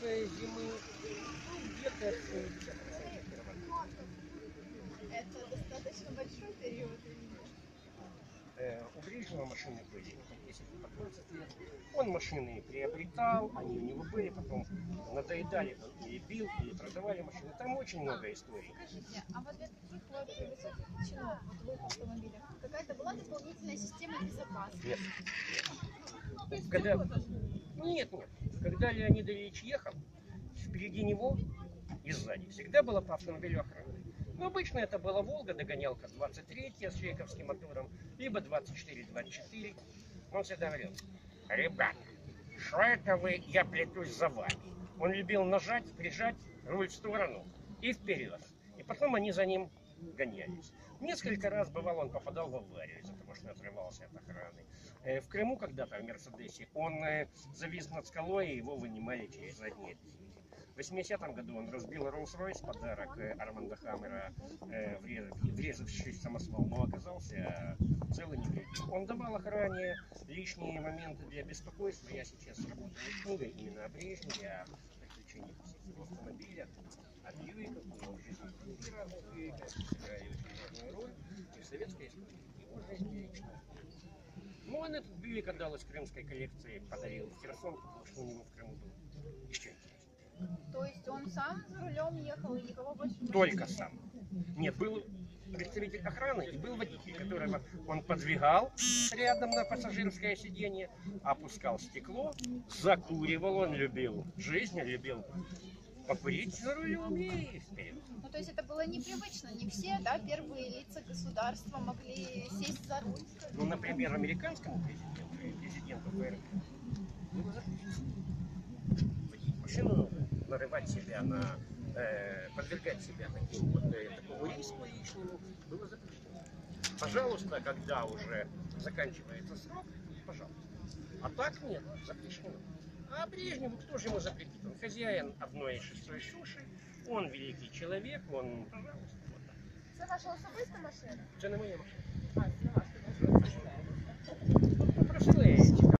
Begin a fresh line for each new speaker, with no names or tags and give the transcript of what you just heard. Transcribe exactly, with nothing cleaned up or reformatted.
прошлой зимы, ну, где-то семьдесят процентов переработал.
Это достаточно большой период.
Э, у Брежнева машины были по десять, по двадцать лет. Он машины приобретал, они у него были, потом надоедали, он или бил, или продавали машины. Там очень много историй.
Скажите, а вот для таких вот высоких чинов, вот в их автомобилях, какая-то была дополнительная система безопасности?
Нет. Когда... Нет, нет. Когда Леонид Ильич ехал, впереди него и сзади всегда была по автомобилю охрана. Но обычно это была Волга, догонялка двадцать три с чайковским мотором, либо двадцать четыре двадцать четыре. Он всегда говорил: ребята, что это вы, я плетусь за вами. Он любил нажать, прижать руль в сторону и вперед. И потом они за ним гонялись. Несколько раз бывало, он попадал в аварию из-за того, что отрывался от охраны. В Крыму когда-то в Мерседесе он завис над скалой, и его вынимали через задние двери. В восьмидесятом году он разбил Роллс-Ройс, подарок Арманда Хаммера, врезавшись в самосвал, но оказался целый невредим. Он давал охране лишние моменты для беспокойства. Я сейчас работаю над книгой именно о Брежневе, о приключениях его автомобиля, о Бьюиках, у него в жизни квартира у Бьюика, сыграли очень важную роль и в советской истории, его жизни лично. Ну, он этот Бьюик отдал из крымской коллекции, подарил в Херсон, потому что у него в Крыму был еще интереснее.
То есть он сам за рулем ехал и никого больше не
Только сам. Нет, был представитель охраны и был водитель, которого он подвигал рядом на пассажирское сиденье, опускал стекло, закуривал, он любил жизнь, любил покурить за рулем и вперед.
Ну, то есть это было непривычно, не все, да, первые лица государства могли сесть за руль.
Ну, например, американскому президенту и президенту ФРГ было запрещено водить машину, нарывать себя на, э, подвергать себя таким вот, э, такому риску лишнему, было запрещено. Пожалуйста, когда уже заканчивается срок, пожалуйста. А так нет, запрещено. А Брежневу кто же ему запретит? Он хозяин одной шестой суши, он великий человек, он, пожалуйста, вот так.
Это ваша особистая машина?
Это не моя машина.
А, это ваша.